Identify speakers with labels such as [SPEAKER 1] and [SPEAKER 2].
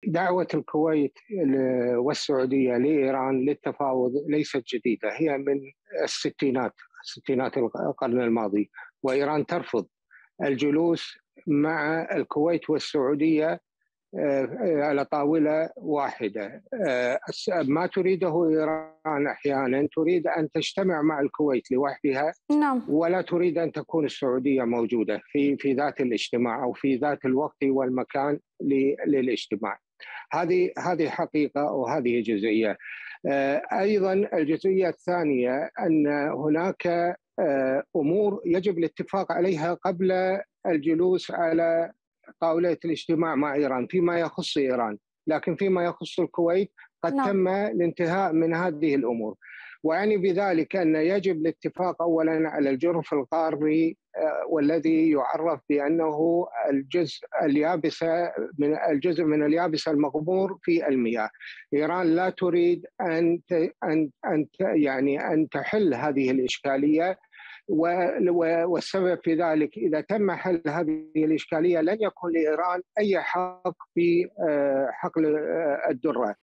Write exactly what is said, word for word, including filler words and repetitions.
[SPEAKER 1] دعوة الكويت والسعودية لإيران للتفاوض ليست جديدة، هي من الستينات ستينات القرن الماضي، وإيران ترفض الجلوس مع الكويت والسعودية على طاولة واحدة. ما تريده إيران أحيانا تريد أن تجتمع مع الكويت لوحدها،
[SPEAKER 2] نعم.
[SPEAKER 1] ولا تريد أن تكون السعودية موجودة في في ذات الاجتماع أو في ذات الوقت والمكان للاجتماع. هذه هذه حقيقة وهذه جزئية. أيضا الجزئية الثانية أن هناك أمور يجب الاتفاق عليها قبل الجلوس على طاولة الاجتماع مع إيران فيما يخص إيران، لكن فيما يخص الكويت قد
[SPEAKER 2] نعم.
[SPEAKER 1] تم الانتهاء من هذه الأمور. ويعني بذلك أن يجب الاتفاق أولا على الجرف القاري والذي يعرف بأنه الجزء اليابسة من الجزء من اليابسة المغمور في المياه. إيران لا تريد أن أن أن يعني أن تحل هذه الإشكالية، والسبب في ذلك إذا تم حل هذه الإشكالية لن يكون لإيران أي حق في حقل الدرة.